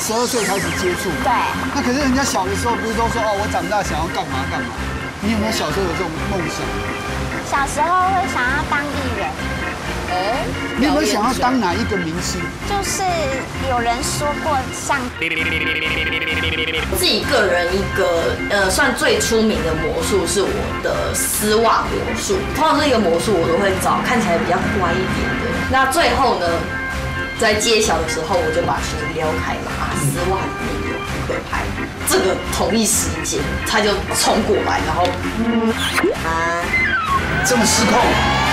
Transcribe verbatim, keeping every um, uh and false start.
十二岁开始接触。 对。 那可是人家小的时候不是都说哦，我长大想要干嘛干嘛？你有没有小时候有这种梦想？ 小时候会想要当艺人。 哦。 你有没有想要当哪一个明星？ 就是有人说过像。 自己个人一个呃，算最出名的魔术是我的丝袜魔术。通常这个魔术我都会找看起来比较乖一点的。那最后呢，在揭晓的时候，我就把裙子撩开嘛，啊，丝袜里面有扑克牌。这个同一时间，他就冲过来，然后啊， 这么失控。